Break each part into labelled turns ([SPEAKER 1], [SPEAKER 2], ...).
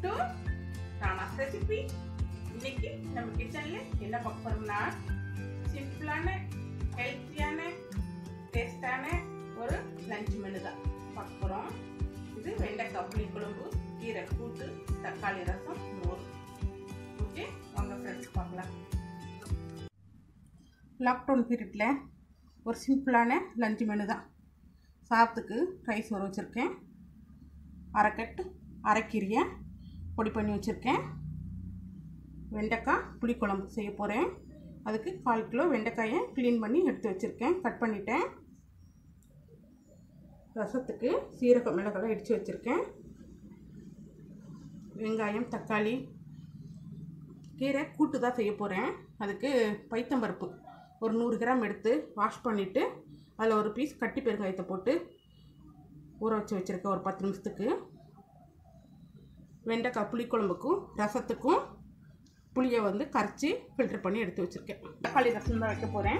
[SPEAKER 1] to Rana's recipe. இன்னைக்கு நம்ம கிச்சன்ல என்ன பார்க்க போறோம்னா சிம்பிளான ஹெல்த்தியான டேஸ்டான ஒரு லஞ்ச் மெனு தான் பார்க்க போறோம். இது வெண்டைக்காய் புளிக்குழம்பு, கீரை கூட்டு, தக்காளி ரசம், மோர். ஓகே, வாங்க ஃப்ரெண்ட்ஸ் பார்க்கலாம். லாக்டவுன் பீரியட்ல ஒரு சிம்பிளான லஞ்ச் மெனு தான். சாதத்துக்கு ரைஸ் ஊற வச்சுருக்கேன், அரைக்கீரையை பொடி பண்ணி வச்சுருக்கேன். வெண்டைக்காய் புளிக்குழம்பு செய்ய போகிறேன். அதுக்கு 1/4 கிலோ வெண்டைக்காயை க்ளீன் பண்ணி எடுத்து வச்சுருக்கேன், கட் பண்ணிட்டேன். ரசத்துக்கு சீரக மிளகாய் இடித்து வச்சுருக்கேன். வெங்காயம், தக்காளி. கீரை கூட்டு தான் செய்ய போகிறேன். அதுக்கு பைத்தம்பருப்பு ஒரு 100 கிராம் எடுத்து வாஷ் பண்ணிவிட்டு அதில் ஒரு பீஸ் கட்டி பெருங்காயத்தை போட்டு ஊற வச்சுருக்கேன் ஒரு 10 நிமிஷத்துக்கு. வெண்டைக்காய் புளிக்குழம்புக்கும் ரசத்துக்கும் புளியை கரைச்சி ஃபில்டர் பண்ணி எடுத்து வச்சுருக்கேன். தக்காளி ரசம் தான் வைக்க போகிறேன்.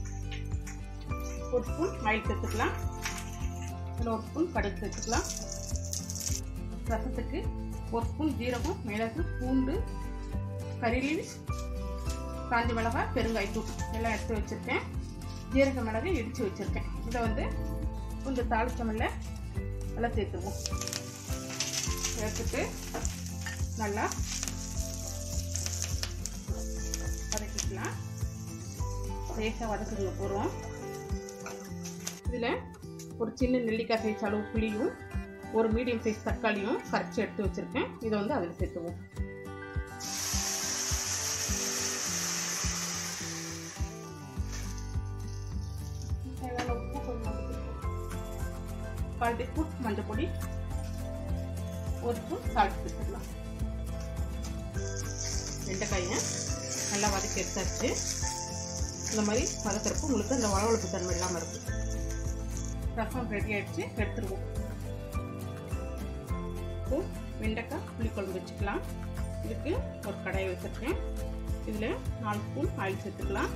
[SPEAKER 1] 1 ஸ்பூன் ஆயில் சேர்த்துக்கலாம். இதில் 1 ஸ்பூன் கடுகு சேர்த்துக்கலாம். ரசத்துக்கு 1 ஸ்பூன் ஜீரகம், மிளகு, பூண்டு, கறி லீவ்ஸ், காஞ்சி மிளகாய், பெருங்காயத்தூள் எல்லாம் எடுத்து வச்சுருக்கேன். ஜீரக மிளகு இடித்து வச்சுருக்கேன். இதை கொஞ்சம் தாளிச்சமில்ல நல்லா சேர்த்துவோம். சேர்த்துட்டு நல்லா வதக்கிக்கலாம். லேசாக வதக்குங்க போகிறோம். இதில் ஒரு சின்ன நெல்லிக்காய் சைஸ் அளவு புளியும் ஒரு மீடியம் சைஸ் தக்காளியும் கரைச்சி எடுத்து வச்சுருக்கேன். இதை அதில் சேர்த்துவோம். உப்பு 1/4 டீஸ்பூன் மஞ்சள் பொடி, 1 ஸ்பூன் சால்ட் சேர்த்துக்கலாம். வெண்டைக்காயை நல்லா வதக்கி எடுத்தாச்சு. இந்த மாதிரி வதக்கிறப்போ உங்களுக்கு அந்த வளவளப்பு தன்மை இல்லாமல் இருக்கும். ரசம் ரெடி ஆகிடுச்சு, எடுத்துருவோம். இப்போ வெண்டைக்காய் புளிக்குழம்பு வச்சுக்கலாம். இதுக்கு ஒரு கடாயை வச்சுருக்கேன். இதில் 4 ஸ்பூன் ஆயில் சேர்த்துக்கலாம்.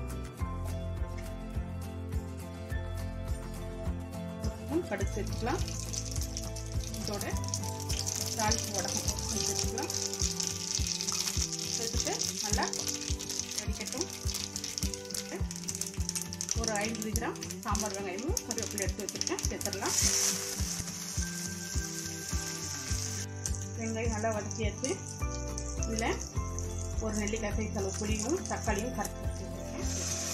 [SPEAKER 1] 1 ஸ்பூன் கடுகு சேர்த்துக்கலாம். இதோட தாளிப்பு வடகம் சேர்த்துக்கலாம். சேர்த்துட்டு நல்லா வடிக்கட்டும். ஒரு 50 கிராம் சாம்பார் வெங்காயமும் கருவேப்பிலை எடுத்து வச்சுருக்கேன், சேர்த்துடலாம். வெங்காயம் நல்லா வதக்கியாச்சு. இதில் ஒரு நெல்லிக்காய் சைஸ் அளவு புளியும் தக்காளியும் கரைச்சி வச்சுருக்கேன்.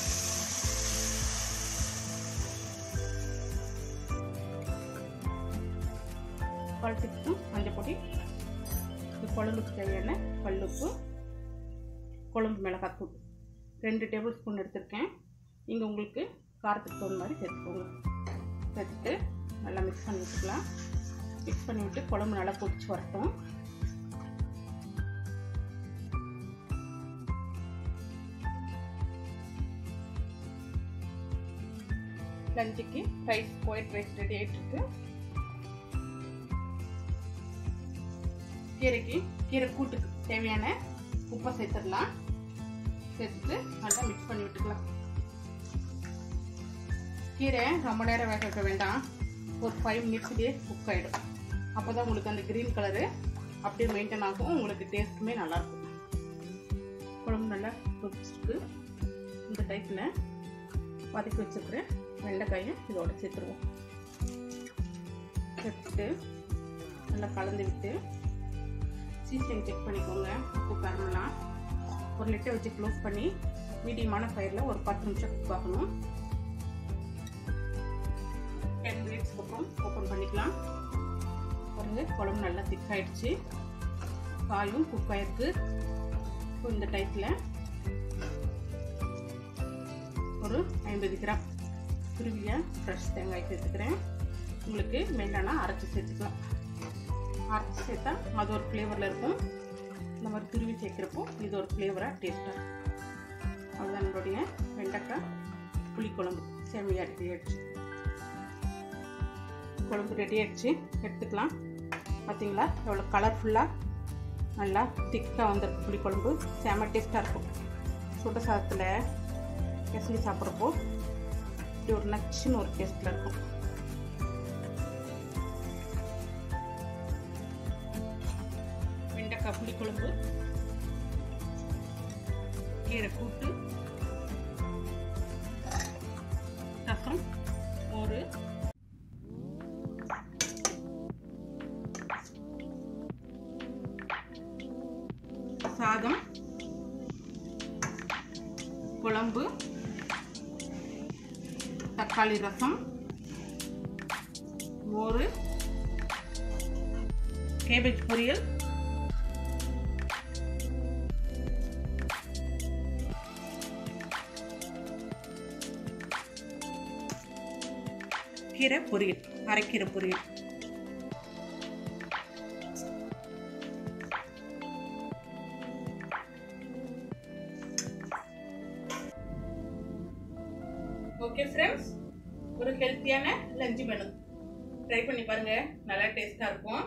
[SPEAKER 1] கால் டீஸ்பூன் மஞ்சள் பொடி, குழம்புக்கு தேவையான கல்லுப்பு, குழம்பு மிளகாத்தூள் 2 டேபிள் ஸ்பூன் எடுத்துருக்கேன். இங்கே உங்களுக்கு காரத்துக்கு தகுந்த மாதிரி சேர்த்துக்கோங்க. சேர்த்துட்டு நல்லா மிக்ஸ் பண்ணி விட்டுக்கலாம். மிக்ஸ் பண்ணி விட்டு குழம்பு நல்லா கொதிச்சு வரட்டும். லஞ்சுக்கு ரைஸ், ஒயிட் ரைஸ் ரெடி ஆகிட்டுருக்கு. கீரை கூட்டுக்கு தேவையான உப்பை சேர்த்துடலாம். சேர்த்துட்டு நல்லா மிக்ஸ் பண்ணி விட்டுக்கலாம். கீரை ரொம்ப நேரம் வேக வைக்க வேண்டாம், ஒரு 5 மினிட்ஸ்லேயே குக் ஆகிடும். அப்போ தான் உங்களுக்கு அந்த க்ரீன் கலரு அப்படியே மெயின்டைன் ஆகும். உங்களுக்கு டேஸ்ட்டுமே நல்லாயிருக்கும். குழம்பு நல்லா கொதிச்சிருக்கு. இந்த டைப்பில் வதக்கி வச்சுருக்கிற வெண்டைக்காயை இதோட சேர்த்துருவோம். சேர்த்துட்டு நல்லா கலந்து விட்டு சீசன் செக் பண்ணிக்கோங்க. உப்பு காரமெல்லாம் ஒரு லிட்டை வச்சு க்ளோஸ் பண்ணி மீடியமான ஃபயரில் ஒரு 10 நிமிஷம் குக் ஆகணும். 10 மினிட்ஸ்க்கு அப்புறம் ஓப்பன் பண்ணிக்கலாம். குழம்பு நல்லா திக் ஆகிடுச்சு, காயும் குக் ஆகிருக்கு. இப்போ இந்த டைப்பில் ஒரு 50 கிராம் துருவிய ஃப்ரெஷ் தேங்காய் சேர்த்துக்கிறேன். உங்களுக்கு வேண்டாம்னா அரைச்சி சேர்த்துக்கலாம். அரைச்சி சேர்த்தா அது ஒரு ஃப்ளேவரில் இருக்கும். இந்த மாதிரி துருவி சேர்க்குறப்போ இது ஒரு ஃப்ளேவராக டேஸ்ட்டாக. அதுதான் நம்மளுடைய வெண்டைக்காய் புளிக்குழம்பு செம்மையாக ரெடி ஆகிடுச்சு. குழம்பு ரெடி ஆகிடுச்சு, எடுத்துக்கலாம். பார்த்தீங்களா எவ்வளோ கலர்ஃபுல்லாக நல்லா திக்காக வந்திருக்கு. புளிக்குழம்பு செம்ம டேஸ்ட்டாக இருக்கும். சுட சாதத்தில் பிசைஞ்சு சாப்பிட்றப்போ இப்படி ஒரு நச்சுன்னு ஒரு டேஸ்ட்டில் இருக்கும். முருங்கைக்காய் புளிக்குழம்பு, கீரை கூட்டு, ரசம், மோர், சாதம், குழம்பு, தக்காளி ரசம், மோர், கேபேஜ் பொரியல், கீரை பொரியல், அரைக்கீரை பொரியல். ஓகே ஃப்ரெண்ட்ஸ், ஒரு ஹெல்த்தியான லஞ்ச் மெனு ட்ரை பண்ணி பாருங்க, நல்லா டேஸ்டா இருக்கும்.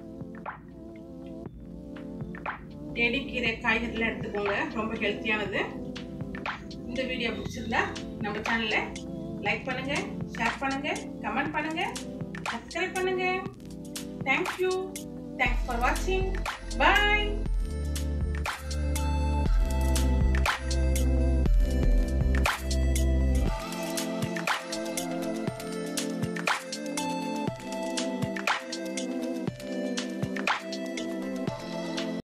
[SPEAKER 1] கீரை காய்கறிலாம் எடுத்துக்கோங்க, ரொம்ப ஹெல்த்தியானது. இந்த வீடியோ பிடிச்சிருந்தா நம்ம சேனலை லைக் பண்ணுங்க, ஷேர் பண்ணுங்க, கமெண்ட் பண்ணுங்க, சப்ஸ்கிரைப் பண்ணுங்க. தேங்க்யூ. தேங்க்ஸ் ஃபார் வாட்சிங். பை.